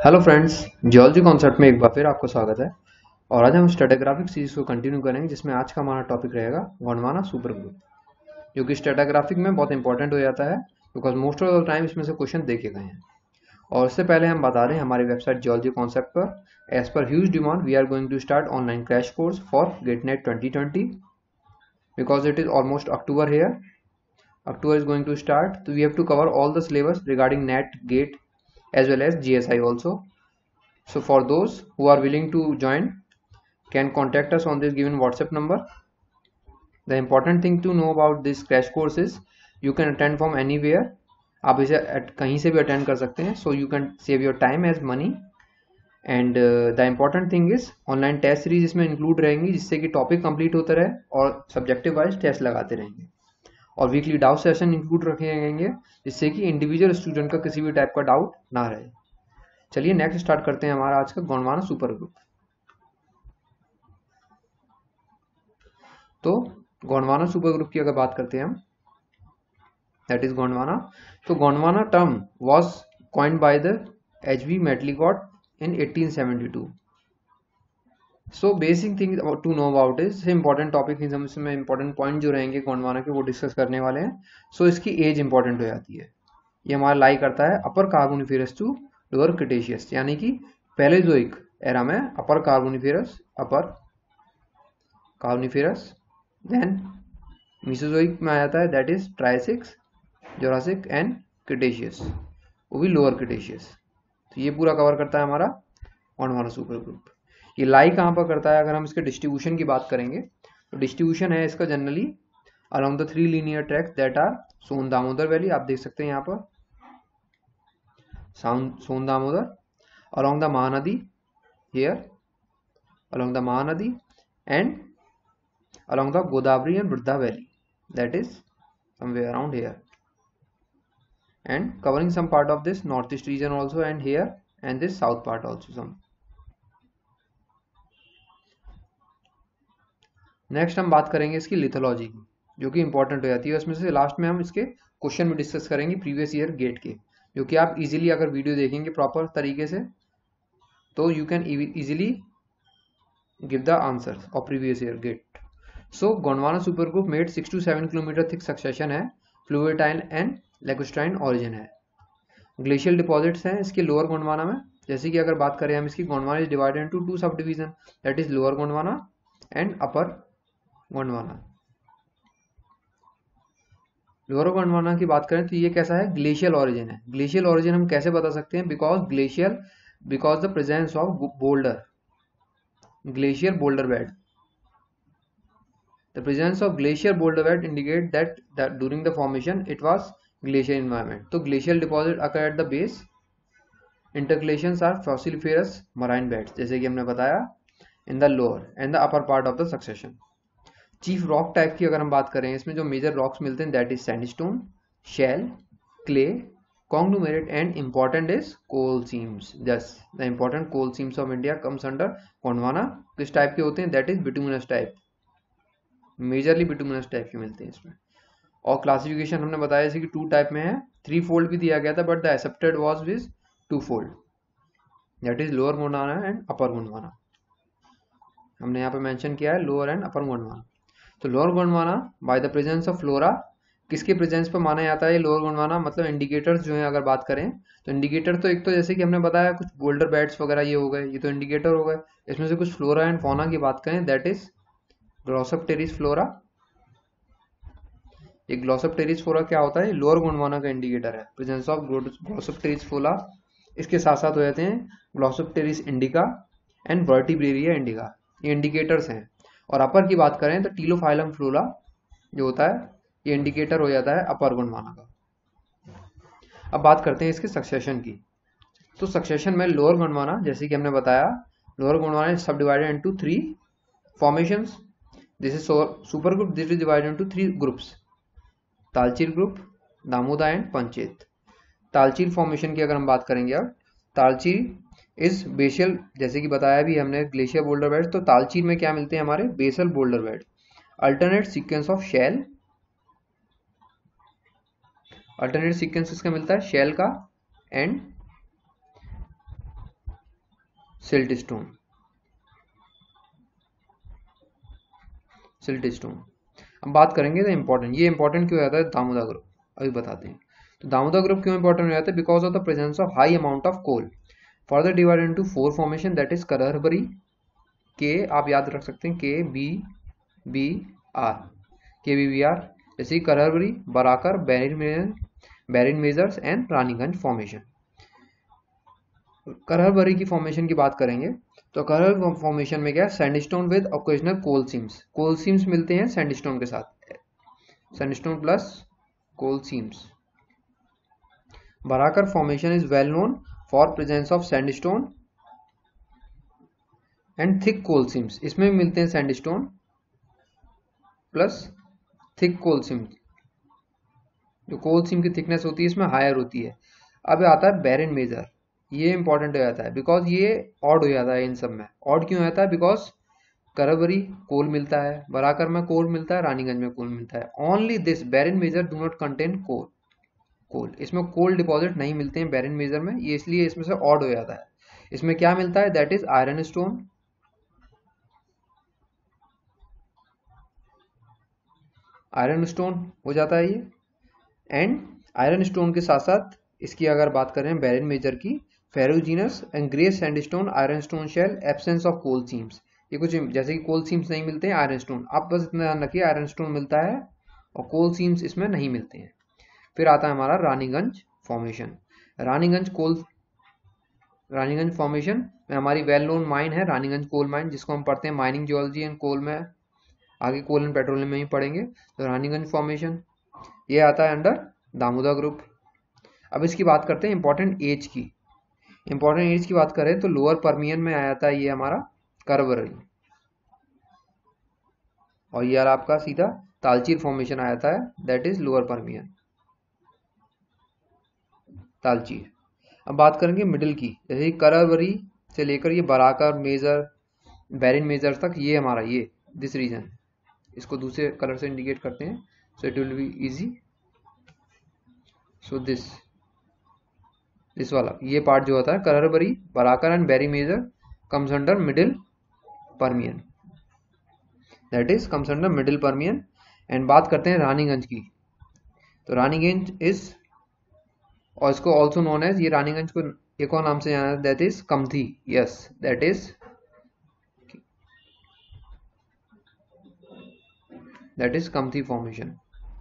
Hello friends, geology concept में एक बार फिर आपका स्वागत है। और आज हम स्ट्रेटाग्राफिक सीरीज को कंटिन्यू करेंगे, जिसमें आज का हमारा टॉपिक रहेगा गोंडवाना सुपर ग्रुप, जो कि स्ट्रेटाग्राफिक में बहुत इंपॉर्टेंट हो जाता है because most of the time इसमें से क्वेश्चन देखे गए हैं। और उससे पहले हम बता दें, हमारी वेबसाइट जियोलॉजी कॉन्सेप्ट पर as per huge demand we are going to start online crash course for GATE NET 2020 because it is almost October here. October is going to start, so we have to cover all the syllabus regarding NET, GATE as well as GSI also. So for those who are willing to join, can contact us on this given WhatsApp number. The important thing to know about this crash course is you can attend from anywhere. आप इसे कहीं से भी attend कर सकते हैं, so you can save your time as money. And the important thing is online test series इसमें include रहेंगी, जिससे कि टॉपिक कंप्लीट होता रहे और सब्जेक्टिव वाइज टेस्ट लगाते रहेंगे। और वीकली डाउट सेशन इंक्लूड रखे जाएंगे, जिससे कि इंडिविजुअल स्टूडेंट का किसी भी टाइप का डाउट ना रहे। चलिए नेक्स्ट स्टार्ट करते हैं हमारा आज का गोंडवाना सुपर ग्रुप। तो गोंडवाना सुपर ग्रुप की अगर बात करते हैं हम, दैट इज गोंडवाना। तो Gondwana term was coined by the H B. Medlicott in 1872. So basic thing to know about is important topic is, हम इसमें important point जो रहेंगे गोंडवाना के वो डिस्कस करने वाले हैं। So इसकी एज इंपॉर्टेंट हो जाती है। ये हमारा लाई करता है upper Carboniferous to lower Cretaceous, यानी कि पैलेजोइक एरा में अपर कार्बोनिफेरस देन मीसोजोइक में आ जाता है, that is Triassics, Jurassic and Cretaceous, वो भी लोअर क्रिटेशियस। तो ये पूरा कवर करता है हमारा गोंडवाना सुपर ग्रुप। ये लाई कहाँ पर करता है, अगर हम इसके डिस्ट्रीब्यूशन की बात करेंगे तो डिस्ट्रीब्यूशन है इसका generally along the 3 linear tracks that are Son Damodar valley, आप देख सकते हैं यहाँ पर Son Damodar, along the Mahanadi here, along the Mahanadi and along the Godavari and Wardha valley, that is somewhere around here, and covering some part of this northeast region also, and here and this south part also some. Next हम बात करेंगे इसकी lithology की, जो कि important हो जाती है। उसमें से लास्ट में हम इसके क्वेश्चन भी डिस्कस करेंगे प्रीवियस ईयर गेट के, जो कि आप इजीली अगर वीडियो देखेंगे प्रॉपर तरीके से तो you can easily give the answer of previous year GATE. So Gondwana super group made 6 to 7 kilometre thick succession है, फ्लूविटाइल एंड लैकुस्ट्राइन ऑरिजिन है। ग्लेशियल डिपॉजिट्स हैं इसके लोअर गोंडवाना में, जैसे कि अगर बात करें हम इसकी, Gondwana is divided into 2 subdivision, that is lower Gondwana and upper Gondwana. Lower Gondwana की बात करें तो ये कैसा है, ग्लेशियल ऑरिजिन है। ग्लेशियल ऑरिजिन हम कैसे बता सकते हैं, because the presence of glacier boulder bed. The presence of glacier boulder bed indicate that during the formation it was glacier environment. So glacial deposit occur at the base. Intercalations are fossiliferous marine beds, जैसे कि हमने बताया, in the lower and the upper part of the succession. Chief rock type की अगर हम बात करें, इसमें जो major rocks मिलते हैं that is sandstone, shale, clay, conglomerate and important is coal seams. Thus the important coal seams of India comes under Gondwana. किस टाइप के होते हैं, that is bituminous type, majorly bituminous type के मिलते हैं इसमें। और क्लासिफिकेशन हमने बताया जैसे कि 2 टाइप में है, 3 फोल्ड भी दिया गया था, but the accepted was with 2 fold, that is lower Gondwana and upper Gondwana. हमने यहाँ पे मेंशन किया है लोअर एंड अपर गोंडवाना। तो lower Gondwana by the presence of flora, किसके प्रेजेंस पर माना जाता है लोअर गोंडवाना, मतलब इंडिकेटर्स जो है अगर बात करें तो इंडिकेटर तो एक तो जैसे कि हमने बताया कुछ बोल्डर बेड्स वगैरह ये हो गए, ये तो इंडिकेटर हो गए। इसमें से कुछ फ्लोरा एंड फौना की बात करें, दैट इज ग्लॉसोप्टेरिस फ्लोरा। ये ग्लॉसोप्टेरिस फ्लोरा क्या होता है, लोअर गोंडवाना का इंडिकेटर है, प्रेजेंस ऑफ ग्लॉसोप्टेरिस फ्लोरा। इसके साथ साथ हो जाते हैं Glossopteris indica and Vertebraria indica, ये इंडिकेटर्स हैं। और अपर की बात करें तो टीलोफाइलम फ्लोरा जो होता है, ये इंडिकेटर हो जाता है अपर गोंडवाना का। अब बात करते हैं इसके सक्सेशन की। तो सक्सेशन में लोअर गोंडवाना, जैसे कि हमने बताया, lower Gondwana is subdivided into 3 formations. This is super group. This is divided into 3 groups: Talchir group, Damodar and Panchet. Talchir formation की अगर हम बात करेंगे, अब तालचीर इज बेसल, जैसे कि बताया भी हमने ग्लेशियर बोल्डर बेड। तो तालचीर में क्या मिलते हैं हमारे, basal boulder bed, alternate sequence of shale, alternate sequence इसका मिलता है शेल का एंड सिल्टस्टोन, सिल्टस्टोन। अब बात करेंगे तो इम्पोर्टेंट, ये इंपॉर्टेंट क्यों रहता है दामोदर ग्रुप, अभी बताते हैं। तो दामोदर ग्रुप क्यों इंपॉर्टेंट रहता है? Because of the presence of high amount of coal, further divided into 4 formation, that is Karharbari के, आप याद रख सकते हैं K B B R, K B B R, जैसे Karharbari, Barakar, Barren Measures and Raniganj formation. Karharbari की फॉर्मेशन की बात करेंगे तो करहर फॉर्मेशन में क्या, sandstone with occasional coal seams, coal seams मिलते हैं सैंडस्टोन के साथ, sandstone plus coal seams. Barakar formation is well known for presence of sandstone and thick coal seams, इसमें भी मिलते हैं sandstone plus thick coal seam, जो कोल सीम की थिकनेस होती है इसमें हायर होती है। अब आता है बैरिन मेजर, ये इंपॉर्टेंट हो जाता है बिकॉज ये ऑड हो जाता है इन सब में। ऑड क्यों आता है? बिकॉज करहरबरी कोल मिलता है, बराकर में कोल मिलता है, रानीगंज में कोल मिलता है। Only this Barren Measure do not contain coal, इसमें कोल डिपॉजिट नहीं मिलते हैं बैरिन मेजर में, ये इसलिए इसमें से ऑड हो जाता है। इसमें क्या मिलता है? That is iron stone, iron stone हो जाता है ये। एंड आयरन स्टोन के साथ साथ इसकी अगर बात करें बैरिन मेजर की, ferruginous and grey sandstone, iron stone shale, absence of coal seams, ये कुछ जैसे कि कोल सीम्स नहीं मिलते हैं आयरन स्टोन, आप बस इतना ध्यान रखिए आयरन स्टोन मिलता है और कोल सीम्स इसमें नहीं मिलते हैं। फिर आता है हमारा रानीगंज फॉर्मेशन। रानीगंज फॉर्मेशन में हमारी वेल नोन माइन है रानीगंज कोल माइन, जिसको हम पढ़ते हैं माइनिंग जियोलॉजी एंड कोल में, आगे कोल एंड पेट्रोलियम में ही पढ़ेंगे। तो रानीगंज फॉर्मेशन ये आता है अंडर दामोदर ग्रुप। अब इसकी बात करते हैं इंपॉर्टेंट एज की। इंपॉर्टेंट एज की बात करें तो लोअर परमियन में आया था ये हमारा करहरबरी, और ये आपका सीधा तालचीर फॉर्मेशन आया था, that is lower Permian, Talchir. अब बात करेंगे मिडिल की, जैसे करहरबरी से लेकर ये बराकर मेजर, बैरिन मेजर तक, ये हमारा ये दिस रीजन, इसको दूसरे कलर से इंडिकेट करते हैं so it will be easy. So this वाला ये पार्ट जो होता है Karharbari, Barakar and Barren Measure comes under middle Permian, that is comes under middle Permian. And बात करते हैं रानीगंज की, तो रानीगंज इज, और इसको ऑल्सो नोन एज, ये रानीगंज को एक और नाम से जाना है, that is Kamthi, yes that is Kamthi formation.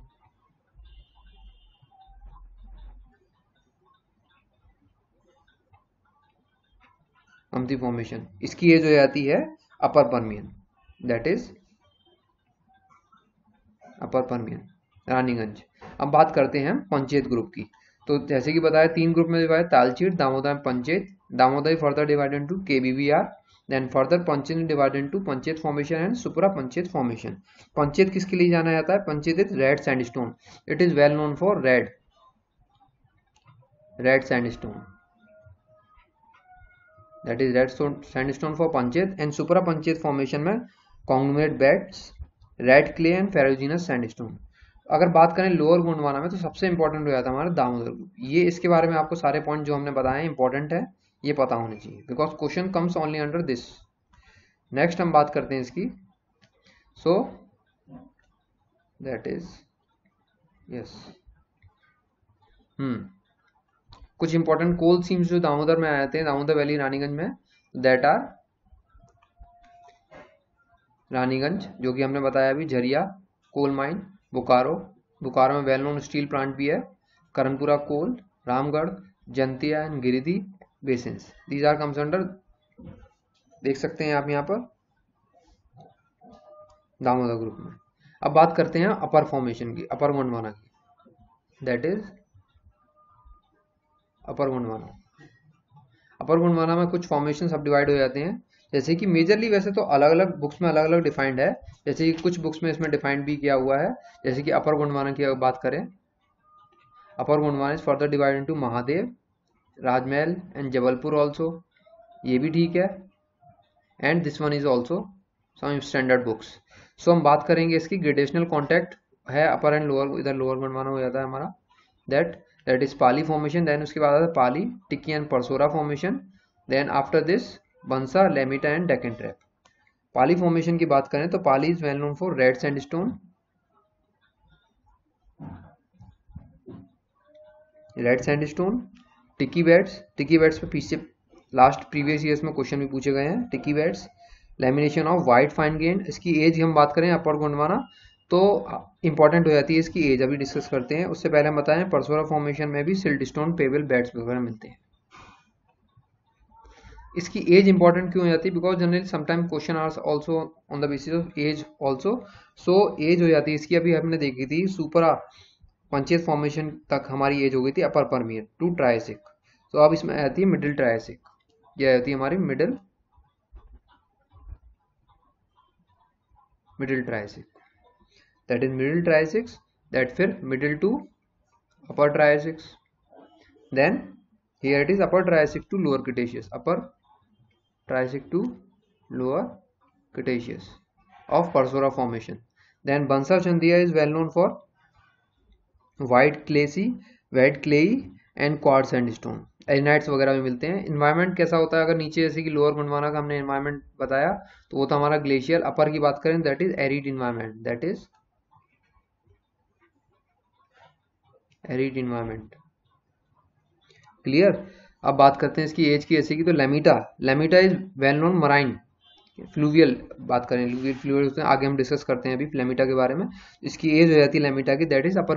Kamthi formation, इसकी एज हो जाती है upper Permian, that is upper Permian Raniganj. अब बात करते हैं पंचेत ग्रुप की, तो जैसे कि बताया 3 ग्रुप में divide, Talchir, Damodar, Panchet. Damodar further divided into KBBR, then further Panchet divided into Panchet formation and supra Panchet formation. Panchet किसके लिए जाना जाता है? Panchet is red sandstone, it is well known for red sandstone, that is red sandstone for Panchet. And supra Panchet formation में conglomerate beds, red clay and ferruginous sandstone. अगर बात करें lower Gondwana में तो सबसे इंपॉर्टेंट हो जाता है हमारा दामोदर ग्रुप, ये इसके बारे में आपको सारे पॉइंट जो हमने बताए हैं इंपॉर्टेंट है, ये पता होने चाहिए because question comes only under this. Next हम बात करते हैं इसकी, सो दैट इज यस कुछ इंपॉर्टेंट कोल सीम्स जो दामोदर में आए थे, दामोदर वैली रानीगंज में, दैट आर रानीगंज, जो कि हमने बताया अभी, झरिया कोल माइन, बोकारो में वेल नोन स्टील प्लांट भी है, Karanpura coal, Ramgarh, Jaintia and Giridih basins, these are comes under, देख सकते हैं आप यहाँ पर दामोदर ग्रुप में। अब बात करते हैं अपर फॉर्मेशन की, अपर गोंडवाना की, that is upper Gondwana. Upper Gondwana में कुछ फॉर्मेशन सब डिवाइड हो जाते हैं, जैसे कि मेजरली वैसे तो अलग अलग बुक्स में अलग अलग डिफाइंड है, जैसे कि कुछ बुक्स में इसमें डिफाइंड भी किया हुआ है। जैसे कि अपर गोंडवाना की अगर बात करें, upper Gondwana is further divide into Mahadev, Rajmahal and Jabalpur also, ये भी ठीक है। And this one is also some standard books. So हम बात करेंगे इसकी ग्रेडेशनल कॉन्टैक्ट है अपर एंड लोअर, इधर लोअर गोंडवाना हो जाता है हमारा, that is Pali formation, then उसके बाद आता है Pali, Tiki and Parsora formation, then after this Bansa, Lameta and Deccan trap. Pali formation की बात करें तो Pali is well known for red sandstone, Tiki beds पे पीछे लास्ट प्रीवियस ईयर्स में क्वेश्चन भी पूछे गए हैं। Tiki beds, lamination of white fine grain. इसकी एज हम बात करें अपर गोंडवाना तो इंपॉर्टेंट हो जाती है इसकी एज, अभी डिस्कस करते हैं। उससे पहले हम बताएं परसोरा फॉर्मेशन में भी सिल्टस्टोन, पेबल बेड्स वगैरह मिलते हैं। इसकी एज इंपॉर्टेंट क्यों हो जाती है? Because generally sometime question are also on the basis of age also. So age हो जाती है इसकी, अभी हमने देखी थी सुपरा पंचेत फॉर्मेशन तक हमारी एज हो गई थी अपर परमियर टू ट्रायसिक। तो अब इसमें आती है मिडिल ट्रायसिक, यह आती है हमारी middle Triassic, that is middle Triassics, दैट फिर middle to upper Triassics, then here it is upper Triassic to lower Cretaceous, upper Triassic to lower Cretaceous of Parsora formation. Then Bansar Chandiya is well known for white clayey and quartz sandstone. Arenites वगैरह भी मिलते हैं। Environment कैसा होता है? अगर नीचे जैसे कि लोअर गोंडवाना का हमने इन्वायरमेंट बताया तो वो था हमारा ग्लेशियर। अपर की बात करें that is arid environment, that is arid environment. Clear? अब बात करते हैं इसकी एज की, जैसे कि तो Lameta is well known marine fluvial. बात करें फ्लूवियल आगे हम डिस्कस करते हैं अभी लेमिटा के बारे में। इसकी एज हो जाती है लेमिटा की, that is upper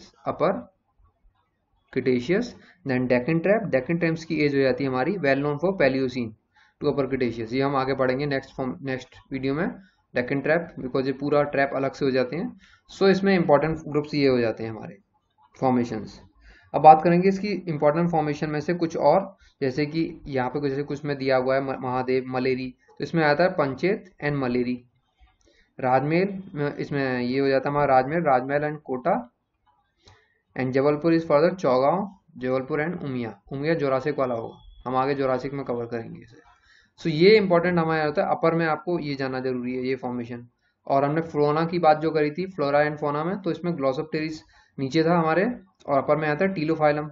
Cretaceous. Then Deccan traps की एज हो जाती है हमारी well known for Palaeocene to upper Cretaceous. ये हम आगे पढ़ेंगे नेक्स्ट वीडियो में डेक्कन ट्रैप, बिकॉज ये पूरा ट्रैप अलग से हो जाते हैं। सो इसमें इंपॉर्टेंट ग्रुप्स ये हो जाते हैं हमारे फॉर्मेशंस। अब बात करेंगे इसकी इंपॉर्टेंट फॉर्मेशन में से कुछ और, जैसे कि यहाँ पे जैसे कुछ में दिया हुआ है महादेव, मलेरी, तो इसमें आता है पंचेत एंड मलेरी। राजमहल इसमें ये हो जाता है हमारा Rajmahal and Kota. And Jabalpur is for the Chaugaon, Jabalpur and Umia Jurassic वाला होगा, हम आगे जोरासिक में कवर करेंगे इसे। सो ये इंपॉर्टेंट हमारे होता है अपर में, आपको ये जानना जरूरी है ये फॉर्मेशन। और हमने फ्लोरा की बात जो करी थी, फ्लोरा एंड फोना में, तो इसमें ग्लॉसोप्टेरिस नीचे था हमारे और अपर में आता है Ptilophyllum.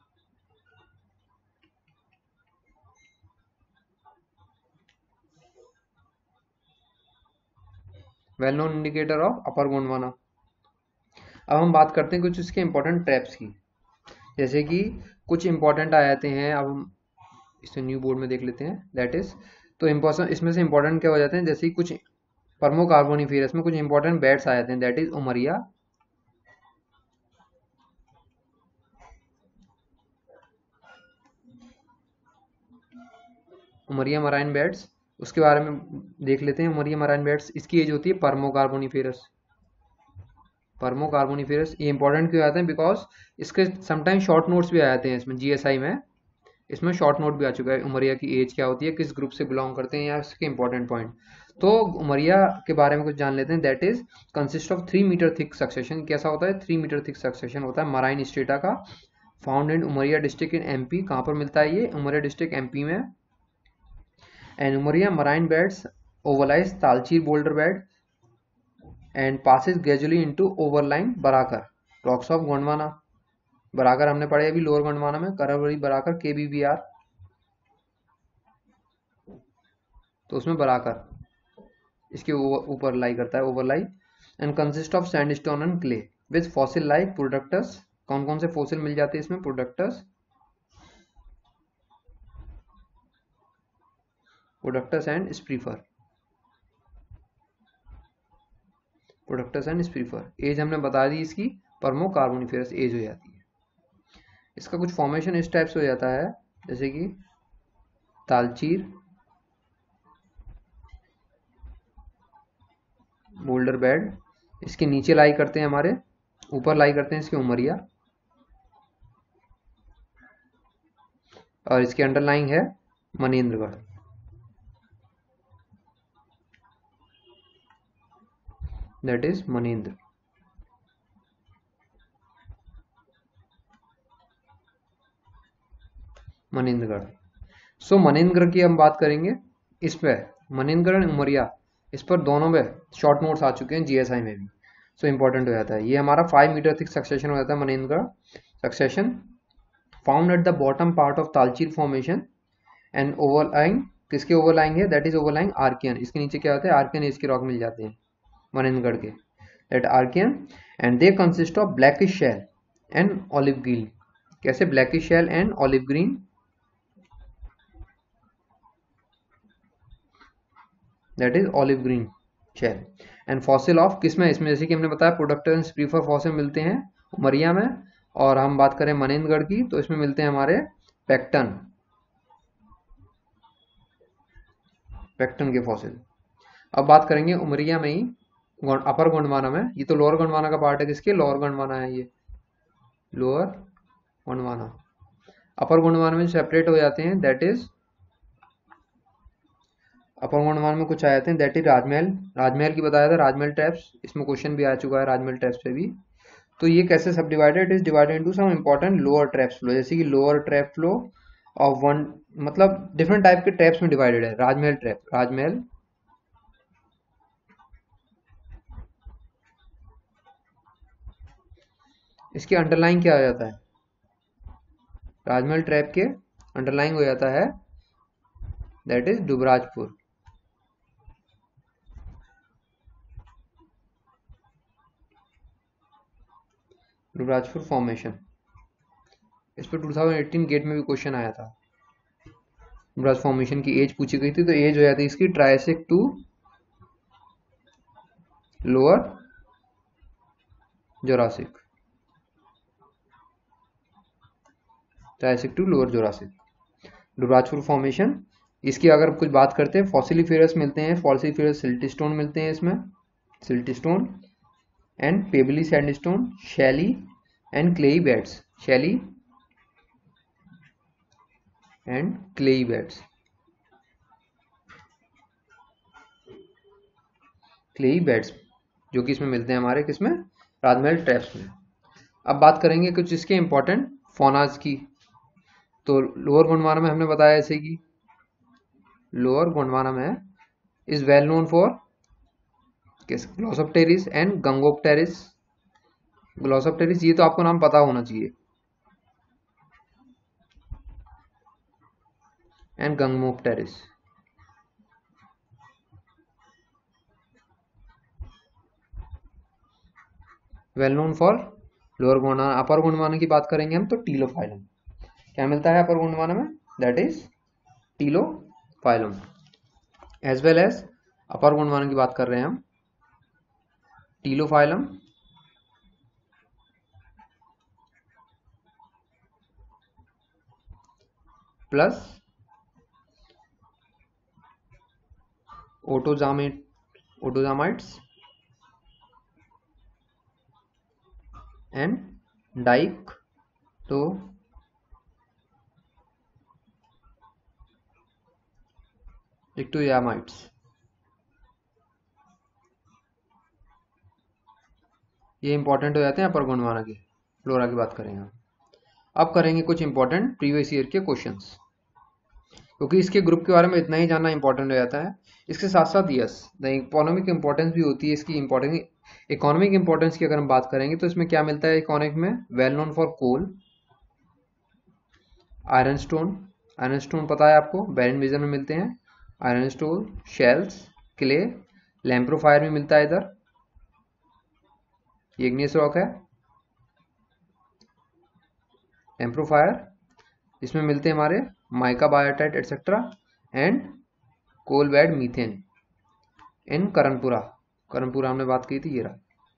Well known indicator of upper Gondwana. अब हम बात करते हैं कुछ इसके इंपॉर्टेंट ट्रैप्स की, जैसे कि कुछ इंपॉर्टेंट आ जाते हैं। अब हम इसे न्यू बोर्ड में देख लेते हैं, दैट इज तो इसमें से इंपॉर्टेंट क्या हो जाते हैं, जैसे कि कुछ पर्मोकार्बोनिफेरस में कुछ इंपॉर्टेंट बैट्स आ जाते हैं, that is Umaria marine beds. उसके बारे में देख लेते हैं। उमरिया मराइन बैट्स, इसकी एज होती है पर्मोकार्बोनिफेरस। ये इंपॉर्टेंट क्यों आते हैं? बिकॉज इसके समटाइम शॉर्ट नोट्स भी आ जाते हैं इसमें, जीएसआई में इसमें शॉर्ट नोट भी आ चुका है। उमरिया की एज क्या होती है, किस ग्रुप से बिलोंग करते हैं, या इसके इंपॉर्टेंट पॉइंट। तो उमरिया के बारे में कुछ जान लेते हैं, that is consist of 3 metre thick succession. कैसा होता है? 3 मीटर थिक सक्सेशन होता है मराइन स्ट्रेटा का, found in Umaria district in MP. कहाँ पर मिलता है ये? उमरिया डिस्ट्रिक्ट एमपी में। And Umaria marine beds overlies Talchir boulder bed and passes gradually into overlying Barakar rocks of Gondwana. Barakar हमने पढ़े अभी लोअर गोंडवाना में, करवरी बराकर KBBR, तो उसमें बराकर इसके ऊपर लाई करता है, overlie. And consist of sandstone and clay with fossil like Productus. कौन कौन से फॉसिल मिल जाते हैं इसमें? Products and स्प्रीफर। एज हमने बता दी इसकी, पर्मोकार्बोनिफेरस एज हो जाती है। इसका कुछ फॉर्मेशन इस टाइप से हो जाता है, जैसे कि तालचीर बोल्डर बेड, इसके नीचे लाई करते हैं हमारे, ऊपर लाई करते हैं इसके उमरिया, और इसके अंडरलाइंग है Manendragarh. That is Manendragarh. So Manendragarh की हम बात करेंगे। इस पे मनेन्द्रगढ़ उमरिया, इस पर दोनों में शॉर्ट नोट्स आ चुके हैं जीएसआई में भी। सो इंपॉर्टेंट हो जाता है ये हमारा 5 मीटर थिक सक्सेशन हो जाता है Manendragarh succession, found at the bottom part of Talchir formation and overlying किसके ओवरलाइंग है? That is overlying Archaean. इसके नीचे क्या होता है? आर्कियन एज के रॉक मिल जाते हैं मनेंद्रगढ़ के, that Archaean, and they consist of blackish shale and olive green. कैसे? Blackish shale and olive green, that is olive green shale. And fossil of किसमें? इसमें जैसे कि हमने बताया प्रोडक्टिव प्रीफर फॉसिल मिलते हैं उमरिया में, और हम बात करें मनेंद्रगढ़ की तो इसमें मिलते हैं हमारे पैक्टन के फॉसिल। अब बात करेंगे उमरिया में ही अपर गोंडवाना में। ये तो लोअर गोंडवाना का पार्ट है, किसके? लोअर गोंडवाना है ये, लोअर गोंडवाना। अपर गोंडवाना में सेपरेट हो जाते हैं, दैट इज अपर गोंडवाना में कुछ आ जाते हैं, दैट इज राजमहल। राजमहल की बताया था, राजमहल ट्रैप्स, इसमें क्वेश्चन भी आ चुका है राजमहल ट्रैप्स पे भी। तो ये कैसे सब divided? Is divided into some important lower traps flow, जैसे कि lower trap flow of one, मतलब डिफरेंट टाइप के ट्रैप्स में डिवाइडेड है। राजमहल ट्रैप, राजमहल इसके अंडरलाइन क्या हो जाता है? राजमहल ट्रैप के अंडरलाइन हो जाता है, that is Dubrajpur. Dubrajpur formation, इस पर 2018 गेट में भी क्वेश्चन आया था। दुबराज फॉर्मेशन की एज पूछी गई थी, तो एज हो जाती है इसकी Triassic to lower Jurassic, Triassic to lower Jurassic, Dubrajpur formation. इसकी अगर कुछ बात करते हैं, फॉसिलिफेरस मिलते हैं, फॉसिलिफेरस सिल्टस्टोन मिलते हैं इसमें, siltstone and pebbly sandstone, shaly and clayey beds, shaly and clayey beds, clayey beds जो कि इसमें मिलते हैं हमारे किसमें? राजमहल ट्रैप्स में। अब बात करेंगे कुछ इसके इंपॉर्टेंट फौनाज की। तो लोअर गोंडवाना में हमने बताया जैसे कि लोअर गोंडवाना में इज वेल नोन फॉर किस? ग्लोसोप्टेरिस एंड गंगोप्टेरिस। ग्लोसोप्टेरिस ये तो आपको नाम पता होना चाहिए, and Gangamopteris. Well known for lower Gondwana. Upper Gondwana की बात करेंगे हम तो टीलोफाइलम। क्या मिलता है अपर गोंडवाना में? That is Ptilophyllum. As well as upper Gondwana की बात कर रहे हैं हम, टीलोफाइलम प्लस ओटोजामाइट्स एंड डाइक्टोयामाइट्स। ये इंपॉर्टेंट हो जाते हैं अपर गोंडवाना के। फ्लोरा की बात करेंगे हम। अब करेंगे कुछ इंपॉर्टेंट प्रीवियस ईयर के क्वेश्चंस, क्योंकि इसके ग्रुप के बारे में इतना ही जानना इंपॉर्टेंट हो जाता है। इसके साथ साथ यस द इकोनॉमिक इंपॉर्टेंस भी होती है इसकी। इकोनॉमिक इंपॉर्टेंस की अगर हम बात करेंगे तो इसमें क्या मिलता है इकोनॉमिक में? Well known for coal, iron stone, iron stone पता है आपको, बैरन विजन में मिलते हैं ironstone, shales, clay, lamprophyre में मिलता है इधर, ये इग्नियस रॉक है लैम्प्रोफायर। इसमें मिलते हैं हमारे mica biotite etcetera and coal bed methane in Karanpura. Karanpura हमने बात की थी, ये रहा।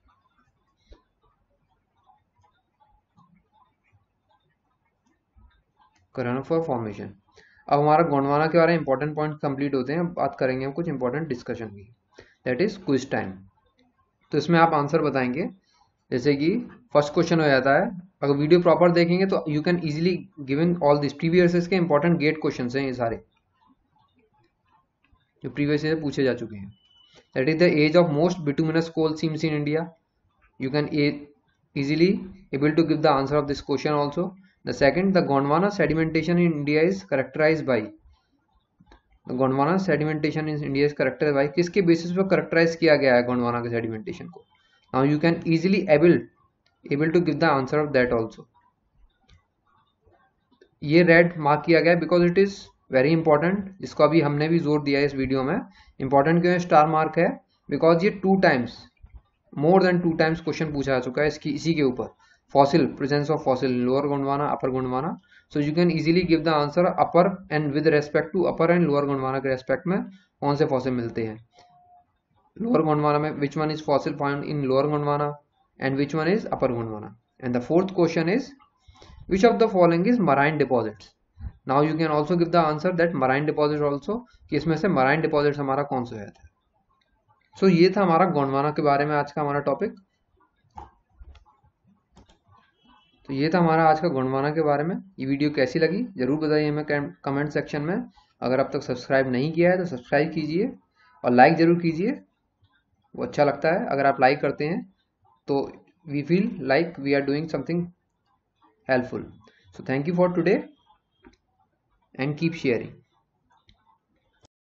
करनपुरा फॉर्मेशन। अब हमारा गोंडवाना के बारे में इंपॉर्टेंट पॉइंट कंप्लीट होते हैं। बात करेंगे हम कुछ इंपॉर्टेंट डिस्कशन की, दैट इज क्विज टाइम। तो इसमें आप आंसर बताएंगे, जैसे कि फर्स्ट क्वेश्चन हो जाता है। अगर वीडियो प्रॉपर देखेंगे तो you can easily giving all this previous के इंपॉर्टेंट गेट क्वेश्चंस हैं ये सारे, जो प्रीवियस ईयर पूछे जा चुके हैं। That is the age of most bituminous coal seams in India. You can easily able to give the answer of this question also. The second, the Gondwana sedimentation in India is characterized by, the Gondwana sedimentation in India is characterized by, किसके basis पर characterize किया गया है गोंडवाना के sedimentation को? Now you can easily able to give the answer of that also. ये red mark किया गया है because it is very important, जिसको अभी हमने भी जोर दिया है इस वीडियो में। इंपॉर्टेंट क्यों है स्टार मार्क है? बिकॉज ये 2 times, more than 2 times question पूछा जा चुका है इसी के ऊपर। Fossil, presence of fossil, lower Gondwana, upper Gondwana. So you can easily give the answer upper and with respect to upper and lower Gondwana के रेस्पेक्ट में कौन से फॉसिल मिलते हैं। लोअर गोंडवाना में which one is fossil found in lower Gondwana and which one is upper Gondwana. And the fourth question is which of the following is marine deposits. Now you can also give the answer that marine deposits also, कि इसमें से marine deposits हमारा कौन सा है। सो ये था हमारा गोंडवाना के बारे में आज का हमारा टॉपिक। तो ये था हमारा आज का गोंडवाना के बारे में। ये वीडियो कैसी लगी जरूर बताइए हमें कमेंट सेक्शन में। अगर अब तक सब्सक्राइब नहीं किया है तो सब्सक्राइब कीजिए और लाइक जरूर कीजिए, वो अच्छा लगता है अगर आप लाइक करते हैं तो we feel like we are doing something helpful. So thank you for today and keep sharing.